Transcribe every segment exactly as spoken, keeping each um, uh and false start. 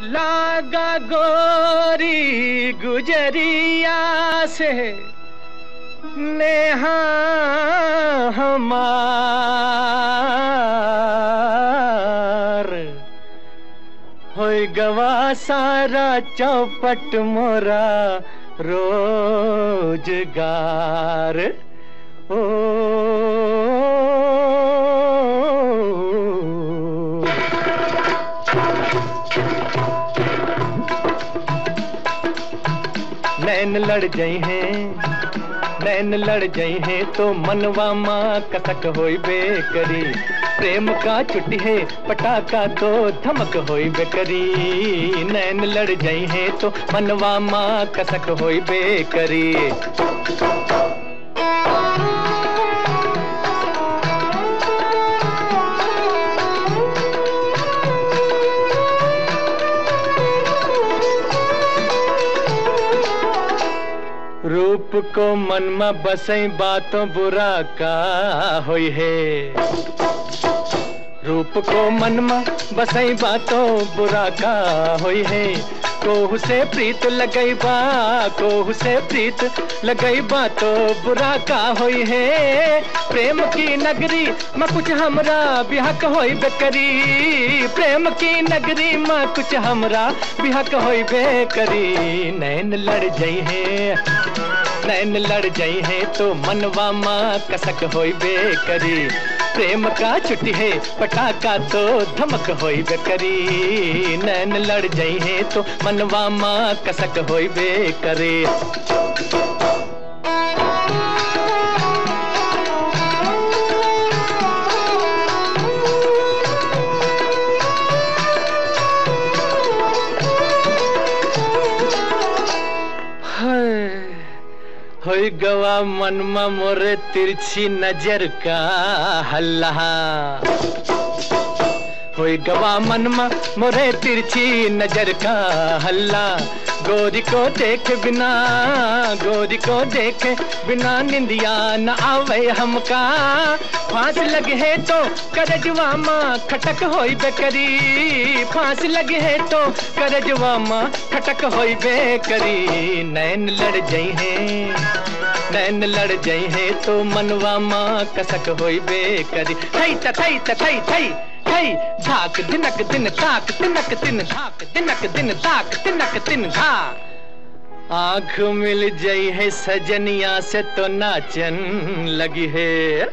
लागा गोरी गुजरिया से नेहा हमार होय गवा सारा चौपट मोरा रोजगार। ओ नैन लड़ गई हैं, नैन लड़ गई हैं तो मनवा माँ कसक होई बेकरी। प्रेम का छुट्टी है पटाखा तो धमक होई बेकरी। नैन लड़ गई हैं तो मनवा माँ कसक होई बेकरी। रूप को मन में बसई बातों बुरा का होई है। रूप को मन में बसई बातों बुरा का होई है। कोहू से प्रीत लगई बा, कोहू से प्रीत लगई बा तो बुरा का होई है। प्रेम की नगरी में कुछ हमरा बिहक होई बेकरी। प्रेम की नगरी में कुछ हमरा बिहक होई बेकरी। नैन लड़ गई है, नैन लड़ गई है तो मनवा माँ कसक होई बेकरी। प्रेम का छुट्टी है पटाखा तो धमक होई बेकरी। नैन लड़ गई है तो मनवा माँ कसक होई बेकरी। होई गवा मन में मोरे तिरछी नजर का हल्ला। होई गवा मन में मोरे तिरछी नजर का हल्ला। गोरी को देख बिना, गोरी को देख बिना निंदिया न आवे हमका। फांस लगे है तो करजवा माँ खटक होई बेकरी। फांस लगे है तो करजवा माँ खटक होई बेकरी। नैन लड़ गई हैं, नैन लड़ गई हैं तो मनवा माँ कसक होई बेकरी। थई त थई त थई थई थई धाक दिनक दिन ताक तिनक दिन धाक दिनक दिन ताक तिनक दिन धा। आँख मिल जाई है सजनिया से तो नाचन लगी है।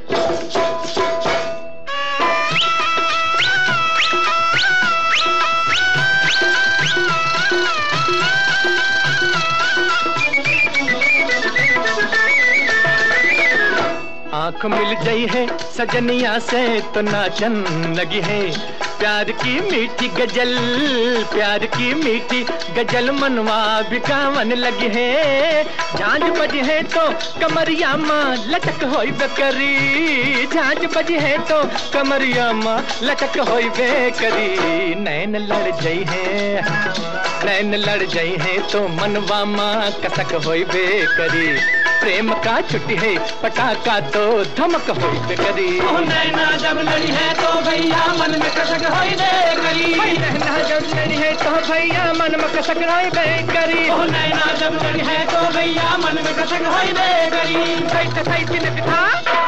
आँख मिल गई है सजनिया से तो नाचन लगी है। प्यार की मीठी गजल, प्यार की मीठी गजल मनवा बिकावन लगी है। झांझ बजी है तो कमरिया माँ लटक होई बेकरी। झांझ बजी है तो कमरिया माँ लटक होई बेकरी। नैन लड़ गई है, नैन लड़ गई है तो मनवा माँ कसक होई बेकरी। प्रेम का छुट्टी है पटाखा तो धमक होई बेकरी। नैना जब लड़ी है तो भैया मन में कसक होई बेकरी। नैना जब लड़ी है तो भैया मन में कसक होई बेकरी। नैना जब लड़ी है तो भैया मन में कसक होई बेकरी। सही तो सही तिनक था।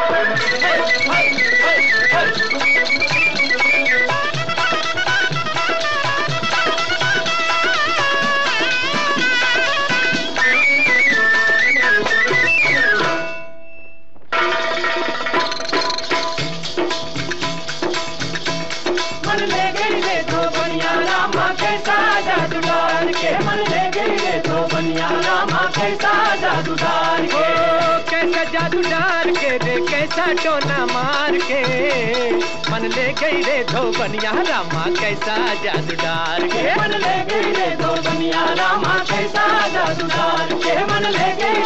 जादूदार के मन ले गई रे तो बनिया रामा कैसा जादूदार के। कैसा जादूदार के रे कैसा टोना मार के। मन ले गई रे तो बनिया रामा कैसा जादूदार के। मन ले गई रे तो बनिया रामा कैसा जादूदार के। मन ले गई